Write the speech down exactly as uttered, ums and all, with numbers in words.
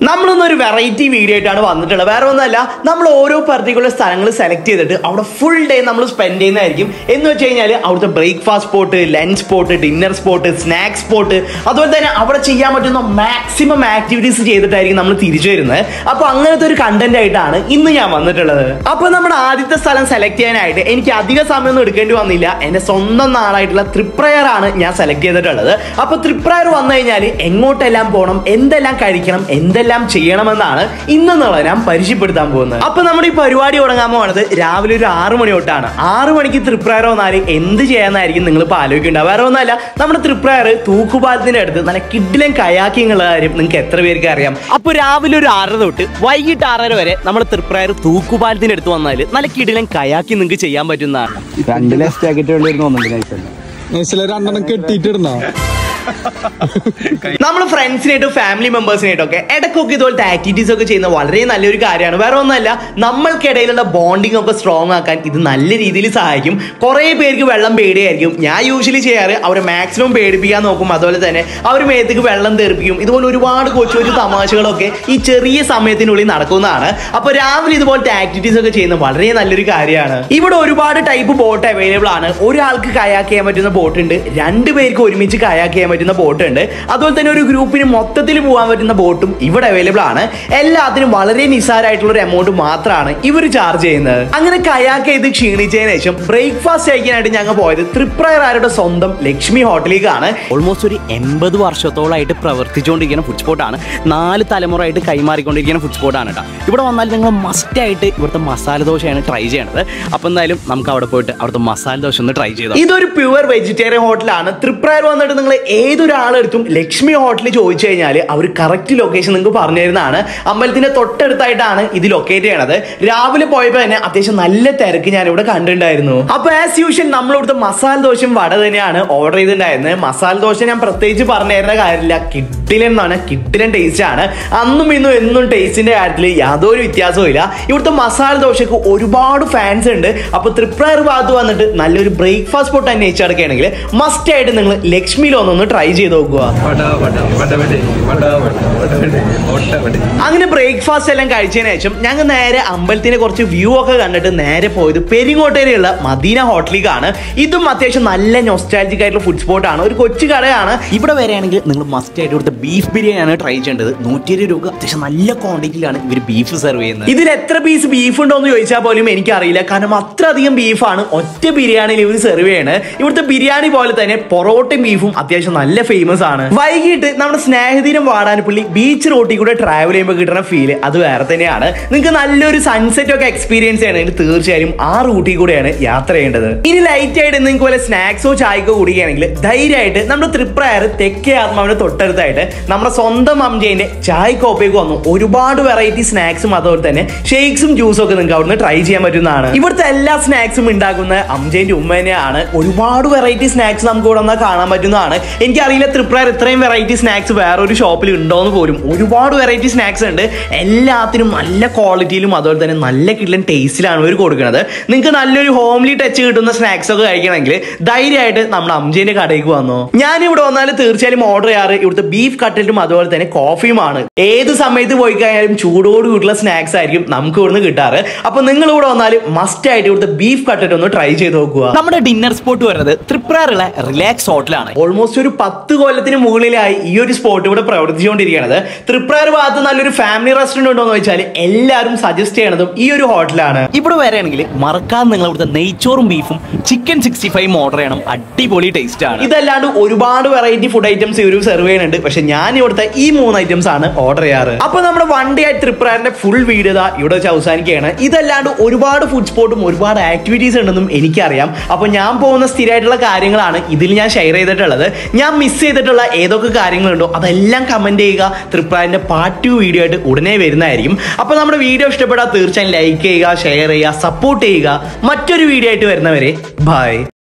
നമ്മളൊന്നൊരു variety video ആയിട്ടാണ് വന്നിട്ടുള്ളത്. വേറെ ഒന്നുമല്ല, നമ്മൾ ഓരോ പർട്ടിക്കുലർ സ്ഥലങ്ങൾ സെലക്ട് ചെയ്തിട്ട് അവിടെ ഫുൾ ഡേ നമ്മൾ സ്പെൻഡ് ചെയ്യുന്നതായിരിക്കും. എന്ന് വെച്ച് കഴിഞ്ഞാൽ അവിടുത്തെ breakfast spot, lunch spot, dinner spot, snacks spot, അതുപോലെ തന്നെ അവിടെ ചെയ്യാൻ പറ്റുന്ന മാക്സിമം ആക്ടിവിറ്റീസ് ചെയ്തിട്ടായിരിക്കും നമ്മൾ തിരിച്ചു വരുന്നത്. അപ്പോൾ അങ്ങനത്തെ ഒരു കണ്ടന്റ് ആയിട്ടാണ് ഇന്ന് ഞാൻ വന്നിട്ടുള്ളത്. അപ്പോൾ നമ്മുടെ ആദ്യത്തെ സ്ഥലം സെലക്ട് ചെയ്യാനായിട്ട് എനിക്ക് അധിക സമയമൊന്നും എടുക്കേണ്ടി വന്നില്ല. എൻ്റെ സ്വന്തം നാടായിട്ടുള്ള തൃപ്രയർ ആണ് ഞാൻ സെലക്ട് ചെയ്തിട്ടുള്ളത്. അപ്പോൾ തൃപ്രയർ വന്നു കഴിഞ്ഞാൽ എങ്ങോട്ടെല്ലാം പോകണം, എന്തെല്ലാം കഴിക്കണം, എന്തെല്ലാം ചെയ്യണമെന്നാണ് ഇന്നെന്നുള്ളത് ഞാൻ പരിചയപ്പെടുത്താൻ പോകുന്നത്. അപ്പൊ നമ്മുടെ ഈ പരിപാടി തുടങ്ങാൻ പോകുന്നത് രാവിലെ ഒരു ആറു മണി തൊട്ടാണ്. ആറു മണിക്ക് തൃപ്രയർ വന്നാൽ എന്ത് ചെയ്യാന്നായിരിക്കും നിങ്ങൾ ഇപ്പോൾ ആലോചിക്കേണ്ടത്. വേറെ ഒന്നല്ല, നമ്മുടെ തൃപ്രയർ തൂക്കുപാലത്തിന്റെ അടുത്ത് നല്ല കിഡിലും കയാക്കിംഗ് ഉള്ള കാര്യം നിങ്ങൾക്ക് എത്ര പേർക്ക് അറിയാം. അപ്പൊ രാവിലെ ഒരു ആറര തൊട്ട് വൈകിട്ട് ആറര വരെ നമ്മുടെ തൃപ്രയർ തൂക്കുപാലത്തിന്റെ അടുത്ത് വന്നാൽ നല്ല കിഡിലും കയാക്കി നിങ്ങൾക്ക് ചെയ്യാൻ പറ്റുന്നതാണ്. രണ്ടെണ്ണം കെട്ടിയിട്ടിരുന്നോ? നമ്മൾ ഫ്രണ്ട്സിനായിട്ടും ഫാമിലി മെമ്പേഴ്സിനായിട്ടും ഒക്കെ ഇടയ്ക്കൊക്കെ ഇതുപോലത്തെ ആക്ടിവിറ്റീസ് ഒക്കെ ചെയ്യുന്നത് വളരെ നല്ലൊരു കാര്യമാണ്. വേറെ ഒന്നുമല്ല, നമ്മൾക്കിടയിലുള്ള ബോണ്ടിങ് ഒക്കെ സ്ട്രോങ് ആക്കാൻ ഇത് നല്ല രീതിയിൽ സഹായിക്കും. കുറേ പേർക്ക് വെള്ളം പേടിയായിരിക്കും. ഞാൻ യൂഷ്വലി ചെയ്യാറ് അവരെ മാക്സിമം പേടിപ്പിക്കാൻ നോക്കും. അതുപോലെ തന്നെ അവർ മേത്തേക്ക് വെള്ളം തെറിപ്പിക്കും. ഇതുപോലെ ഒരുപാട് കൊച്ചു കൊച്ചു തമാശകളൊക്കെ ഈ ചെറിയ സമയത്തിനുള്ളിൽ നടക്കുന്നതാണ്. അപ്പൊ രാവിലെ ഇതുപോലത്തെ ആക്ടിവിറ്റീസ് ഒക്കെ ചെയ്യുന്നത് വളരെ നല്ലൊരു കാര്യമാണ്. ഇവിടെ ഒരുപാട് ടൈപ്പ് ബോട്ട് അവൈലബിൾ ആണ്. ഒരാൾക്ക് കയാക്ക് ചെയ്യാൻ പറ്റുന്ന ബോട്ട് ഉണ്ട്, രണ്ടു പേർക്ക് ഒരുമിച്ച് കയാക്ക് ചെയ്യാൻ പറ്റുന്ന ബോട്ട് ഉണ്ട്, അതുപോലെ തന്നെ ഒരു ഗ്രൂപ്പിന് മൊത്തത്തിൽ പോകാൻ പറ്റുന്ന ബോട്ടും ഇവിടെ അവൈലബിൾ ആണ്. എല്ലാത്തിനും വളരെ നിസ്സാരമായിട്ടുള്ള ഒരു എമൗണ്ട് മാത്രമാണ് ഇവർ ചാർജ് ചെയ്യുന്നത്. അങ്ങനെ കയാക്ക് ചെയ്ത് ക്ഷീണിച്ചതിന് ശേഷം ബ്രേക്ക്ഫാസ്റ്റ് കഴിക്കാനായിട്ട് ഞങ്ങൾ പോയത് തൃപ്രയറുടെ സ്വന്തം ലക്ഷ്മി ഹോട്ടലിലേക്കാണ്. ഓൾമോസ്റ്റ് ഒരു എൺപത് വർഷത്തോളമായിട്ട് പ്രവർത്തിച്ചുകൊണ്ടിരിക്കുന്ന ഫുഡ് സ്പോട്ടാണ്. നാല് തലമുറയായിട്ട് കൈമാറിക്കൊണ്ടിരിക്കുന്ന ഫുഡ് സ്പോട്ടാണ് കേട്ടോ. ഇവിടെ വന്നാൽ നിങ്ങൾ മസ്റ്റായിട്ട് ഇവിടുത്തെ മസാല ദോശയാണ് ട്രൈ ചെയ്യണത്. അപ്പോൾ എന്തായാലും നമുക്ക് അവിടെ പോയിട്ട് അവിടുത്തെ മസാല ദോശ ഒന്ന് ട്രൈ ചെയ്തു. ഇതൊരു പ്യുവർ വെജിറ്റേറിയൻ ഹോട്ടലാണ്. തൃപ്രയർ വന്നിട്ട് നിങ്ങൾ ഏതൊരാളെടുത്തും ലക്ഷ്മി ഹോട്ടലിൽ ചോദിച്ചു കഴിഞ്ഞാൽ അവർ കറക്റ്റ് ലൊക്കേഷൻ നിങ്ങൾക്ക് പറഞ്ഞു തരുന്നതാണ്. അമ്പലത്തിന്റെ തൊട്ടടുത്തായിട്ടാണ് ഇത് ലൊക്കേറ്റ് ചെയ്യണത്. രാവിലെ പോയപ്പോൾ തന്നെ അത്യാവശ്യം നല്ല തിരക്ക് ഞാൻ ഇവിടെ കണ്ടിട്ടുണ്ടായിരുന്നു. അപ്പൊ ആസ് യൂഷ്വൽ നമ്മൾ ഇവിടുത്തെ മസാല ദോശയും വട തന്നെയാണ് ഓർഡർ ചെയ്തിട്ടുണ്ടായിരുന്നത്. മസാല ദോശ ഞാൻ പ്രത്യേകിച്ച് പറഞ്ഞു തരുന്ന കാര്യമില്ല, കിഡിലൻ എന്നാണ്, കിഡിലൻ ടേസ്റ്റ് ആണ്. അന്നും ഇന്നും എന്നും ടേസ്റ്റിന്റെ കാര്യത്തിൽ യാതൊരു വ്യത്യാസവും ഇല്ല. ഇവിടുത്തെ മസാല ദോശക്ക് ഒരുപാട് ഫാൻസ് ഉണ്ട്. അപ്പൊ തൃപ്രയർ ഭാഗത്ത് വന്നിട്ട് നല്ലൊരു ബ്രേക്ക്ഫാസ്റ്റ് സ്പോട്ട് അന്വേഷിച്ച് നടക്കുകയാണെങ്കിൽ മസ്റ്റ് ആയിട്ട് നിങ്ങൾ ലക്ഷ്മിയിൽ ഒന്നൊന്ന് ട്രൈ ചെയ്ത് നോക്കുക. അങ്ങനെ ബ്രേക്ക്ഫാസ്റ്റ് എല്ലാം കഴിച്ചതിന് ശേഷം ഞങ്ങൾ നേരെ അമ്പലത്തിന്റെ കുറച്ച് വ്യൂ ഒക്കെ കണ്ടിട്ട് നേരെ പോയത് പെരിങ്ങോട്ടേരിയുള്ള മദീന ഹോട്ടലിലേക്കാണ്. ഇതും അത്യാവശ്യം നല്ല നൊസ്റ്റാൾജിക് ആയിട്ടുള്ള ഫുഡ് സ്പോട്ട് ആണ്. ഒരു കൊച്ചു കടയാണ്. ഇവിടെ വരികയാണെങ്കിൽ നിങ്ങൾ മസ്റ്റ് ആയിട്ട് ഇവിടുത്തെ ബീഫ് ബിരിയാണിയാണ് ട്രൈ ചെയ്യേണ്ടത്. നൂറ്റി ഇരുപത് രൂപ അത്യാവശ്യം നല്ല ക്വാണ്ടിറ്റിയിലാണ് ഇവർ ബീഫ് സെർവ് ചെയ്യുന്നത്. ഇതിൽ എത്ര പീസ് ബീഫ് ഉണ്ടോ എന്ന് ചോദിച്ചാൽ പോലും എനിക്കറിയില്ല, കാരണം അത്ര അധികം ബീഫാണ് ഒറ്റ ബിരിയാണിയിൽ ഇവർ സെർവ് ചെയ്യണത്. ഇവിടുത്തെ ബിരിയാണി പോലെ തന്നെ പൊറോട്ടയും ബീഫും അത്യാവശ്യം നല്ല ഫേമസ് ആണ്. വൈകിട്ട് നമ്മുടെ സ്നേഹതീരം വാടാനപ്പള്ളി ബീച്ച് റോട്ടിൽ കൂടെ ട്രാവൽ ചെയ്യുമ്പോൾ കിട്ടുന്ന ഫീല് അത് വേറെ തന്നെയാണ്. നിങ്ങൾക്ക് നല്ലൊരു സൺസെറ്റ് ഒക്കെ എക്സ്പീരിയൻസ് ചെയ്യണമെങ്കിൽ തീർച്ചയായും ആ റൂട്ടിൽ കൂടെയാണ് യാത്ര ചെയ്യേണ്ടത്. ഇനി ലൈറ്റ് ആയിട്ട് നിങ്ങൾക്ക് പോലെ സ്നാക്സോ ചായക്കോ കുടിക്കുകയാണെങ്കിൽ ധൈര്യമായിട്ട് നമ്മുടെ തൃപ്രയർ തെക്കേ ആത്മാവിന്റെ തൊട്ടടുത്തായിട്ട് നമ്മുടെ സ്വന്തം അംജയുടെ ചായ കോപ്പയ്ക്ക് വന്നു ഒരുപാട് വെറൈറ്റി സ്നാക്സും അതുപോലെ തന്നെ ഷേക്സും ജ്യൂസും ഒക്കെ നിങ്ങൾക്ക് അവിടുന്ന് ട്രൈ ചെയ്യാൻ പറ്റുന്നതാണ്. ഇവിടുത്തെ എല്ലാ സ്നാക്സും ഉണ്ടാക്കുന്ന അംജയുടെ ഉമ്മ തന്നെയാണ്. ഒരുപാട് വെറൈറ്റി സ്നാക്സ് നമുക്ക് ഇവിടെ വന്നാൽ കാണാൻ പറ്റുന്നതാണ്. എനിക്കറിയില്ല തൃപ്രയർ ഇത്രയും വെറൈറ്റി സ്നാക്സ് വേറൊരു ഷോപ്പിൽ ഉണ്ടോന്ന് പോലും. ഒരുപാട് വെറൈറ്റി സ്നാക്സ് ഉണ്ട്. എല്ലാത്തിനും നല്ല ക്വാളിറ്റിയിലും അതുപോലെ തന്നെ നല്ല കിഡ്ലൻ ടേസ്റ്റിലാണ് ഇവർ കൊടുക്കുന്നത്. നിങ്ങൾക്ക് നല്ലൊരു ഹോംലി ടച്ച് കിട്ടുന്ന സ്നാക്സ് ഒക്കെ കഴിക്കണമെങ്കിൽ ധൈര്യമായിട്ട് നമ്മുടെ അംജയുടെ കടയിലേക്ക് വന്നു. ഞാൻ ഇവിടെ വന്നാൽ തീർച്ചയായും ഓർഡർ ചെയ്യാറ് ഇവിടുത്തെ ബീഫ് കട്ട്ലറ്റും അതുപോലെ തന്നെ കോഫിയുമാണ്. ഏത് സമയത്ത് പോയി കഴിഞ്ഞാലും ചൂടോട് കൂട്ടുള്ള സ്നാക്സ് ആയിരിക്കും നമുക്ക് ഇവിടുന്ന് കിട്ടാറ്. അപ്പൊ നിങ്ങൾ ഇവിടെ വന്നാൽ മസ്റ്റ് ആയിട്ട് ഇവിടുത്തെ ബീഫ് കട്ട്ലറ്റ് ഒന്ന് ട്രൈ ചെയ്ത് നോക്കുക. നമ്മുടെ ഡിന്നർ സ്പോട്ട് വരുന്നത് തൃപ്രയറുള്ള റിലാക്സ് ഹോട്ടലാണ്. ഓൾമോസ്റ്റ് ഒരു പത്ത് കൊല്ലത്തിന് മുകളിലായി ഈ ഒരു സ്പോട്ട് ഇവിടെ പ്രവർത്തിച്ചുകൊണ്ടിരിക്കുന്നത്. തൃപ്രയർ ഭാഗത്ത് നല്ലൊരു ഫാമിലി റെസ്റ്റോറന്റ് ഉണ്ടോ എന്ന് വെച്ചാൽ എല്ലാവരും സജസ്റ്റ് ചെയ്യണതും ഈ ഒരു ഹോട്ടലാണ്. ഇവിടെ വരികയാണെങ്കിൽ മറക്കാതെ നിങ്ങൾ ഇവിടുത്തെ നെയ്ച്ചോറും ബീഫും ചിക്കൻ സിക്സ്റ്റി ഫൈവ് ഓർഡർ ചെയ്യണം. അടിപൊളി ടേസ്റ്റ് ആണ്. ഇതല്ലാണ്ട് ഒരുപാട് വെറൈറ്റി ഫുഡ് ഐറ്റംസ് ഇവർ സെർവ് ചെയ്യുന്നുണ്ട്. പക്ഷെ ഞാൻ ഇവിടുത്തെ ഈ മൂന്ന് ഐറ്റംസ് ആണ് ഓർഡർ ചെയ്യാറ്. അപ്പൊ നമ്മുടെ വൺ ഡേ ആയിട്ട് തൃപ്രയറിന്റെ ഫുൾ വീഡിയോ ഇവിടെ വെച്ച് അവസാനിക്കുകയാണ്. ഇതല്ലാണ്ട് ഒരുപാട് ഫുഡ് സ്പോട്ടും ഒരുപാട് ആക്ടിവിറ്റീസ് ഉണ്ടെന്നും എനിക്കറിയാം. അപ്പൊ ഞാൻ പോകുന്ന സ്ഥിരമായിട്ടുള്ള കാര്യങ്ങളാണ് ഇതിൽ ഞാൻ ഷെയർ ചെയ്തിട്ടുള്ളത്. ഞാൻ മിസ് ചെയ്തിട്ടുള്ള ഏതൊക്കെ കാര്യങ്ങളുണ്ടോ അതെല്ലാം കമന്റ് ചെയ്യുക. തൃപ്രയറിന്റെ പാർട്ട് ടു വീഡിയോ ആയിട്ട് ഉടനെ വരുന്നതായിരിക്കും. അപ്പൊ നമ്മുടെ വീഡിയോ ഇഷ്ടപ്പെട്ടാൽ തീർച്ചയായും ലൈക്ക് ചെയ്യുക, ഷെയർ ചെയ്യുക, സപ്പോർട്ട് ചെയ്യുക. മറ്റൊരു വീഡിയോ ആയിട്ട് വരുന്നവരെ ബൈ.